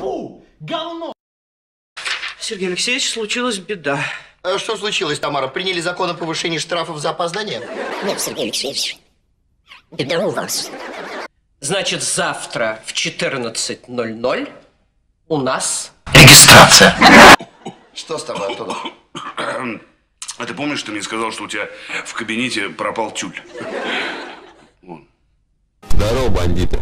Фу, говно! Сергей Алексеевич, случилась беда. А что случилось, Тамара? Приняли закон о повышении штрафов за опоздание? Нет, Сергей Алексеевич, беда у вас. Значит, завтра в 14:00 у нас... Регистрация. Что с тобой, Антонов? А ты помнишь, ты мне сказал, что у тебя в кабинете пропал тюль? Вон. Здорово, бандиты.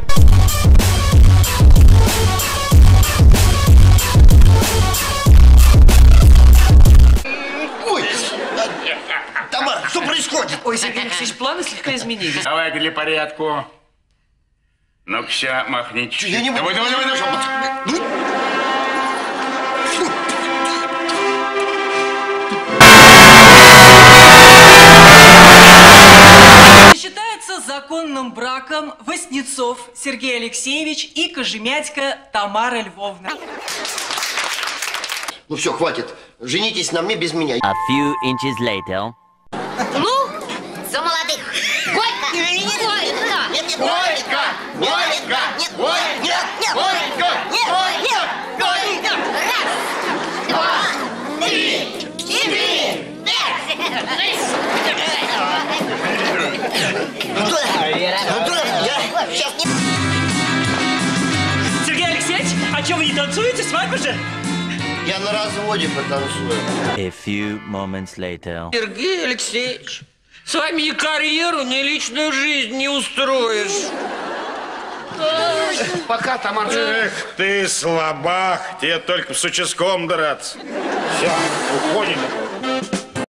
Ой, Тамара, что происходит? Ой, Сергей Алексеевич, планы слегка изменились. Давай для порядку. Ну-ка, ща, махните. Я не могу. Давай. Считается законным браком Васнецов Сергей Алексеевич и Кожемятько Тамара Львовна. Ну все, хватит. Женитесь на мне без меня. A few inches later. Ну, за молодых. Горько! Нет, горько! Горько! Нет, нет, нет, горько! Нет, горько! Раз, два, три, четыре, пять! Антонов, я сейчас не... Сергей Алексеевич, а что вы не танцуете? Свадьба же? Я на разводе потанцую. A few moments later. Сергей Алексеевич, с вами ни карьеру, ни личную жизнь не устроишь. Пока, Тамара. Эх, ты слабак. Тебе только с участком драться. Все, уходим.